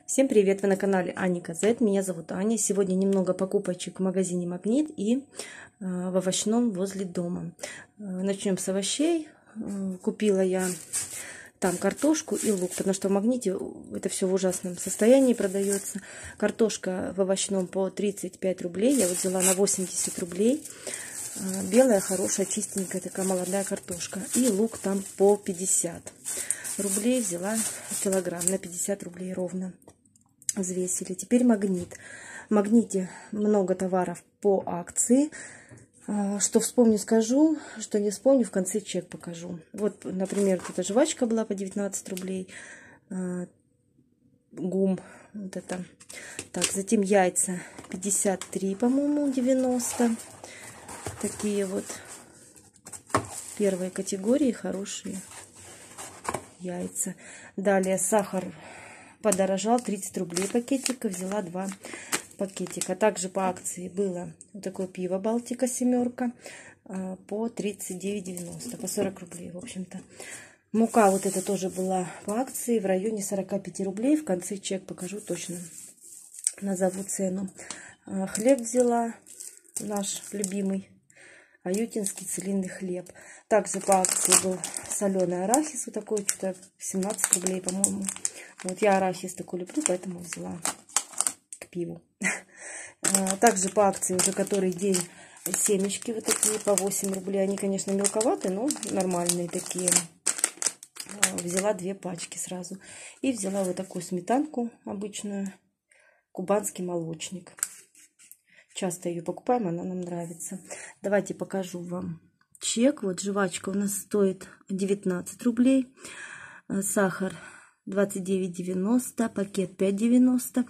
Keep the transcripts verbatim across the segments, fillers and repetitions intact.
Всем привет! Вы на канале Аника Зет. Меня зовут Аня. Сегодня немного покупочек в магазине Магнит и э, в овощном возле дома. Э, начнем с овощей. Э, купила я там картошку и лук, потому что в Магните это все в ужасном состоянии продается. Картошка в овощном по тридцать пять рублей. Я вот взяла на восемьдесят рублей. Э, белая, хорошая, чистенькая такая молодая картошка. И лук там по пятьдесят рублей. Взяла килограмм на пятьдесят рублей ровно. Взвесили. Теперь Магнит. В Магните много товаров по акции. Что вспомню, скажу. Что не вспомню, в конце чек покажу. Вот, например, эта жвачка была по девятнадцать рублей. ГУМ. Вот это. Так, затем яйца пятьдесят три, по-моему, девяносто. Такие вот первой категории хорошие яйца. Далее сахар подорожал, тридцать рублей пакетика, взяла два пакетика. Также по акции было вот такое пиво Балтика семерка по тридцать девять девяносто, по сорок рублей, в общем-то. Мука вот эта тоже была по акции в районе сорока пяти рублей. В конце чек покажу точно, назову цену. Хлеб взяла, наш любимый аютинский целинный хлеб. Также по акции был соленый арахис, вот такой, что-то семнадцать рублей, по-моему. Вот я арахис такой люблю, поэтому взяла к пиву. Также по акции уже который день семечки вот такие по восемь рублей. Они, конечно, мелковатые, но нормальные такие. Взяла две пачки сразу. И взяла вот такую сметанку обычную, кубанский молочник. Часто ее покупаем, она нам нравится. Давайте покажу вам чек. Вот жвачка у нас стоит девятнадцать рублей. Сахар двадцать девять девяносто, пакет пять девяносто.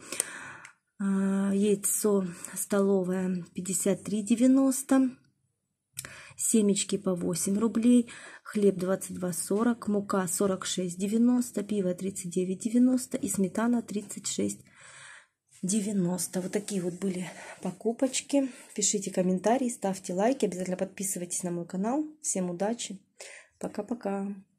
Яйцо столовое пятьдесят три девяносто. Семечки по восемь рублей. Хлеб двадцать два сорок. Мука сорок шесть девяносто. Пиво тридцать девять девяносто. И сметана тридцать шесть девяносто. Вот такие вот были покупочки. Пишите комментарии, ставьте лайки. Обязательно подписывайтесь на мой канал. Всем удачи. Пока-пока.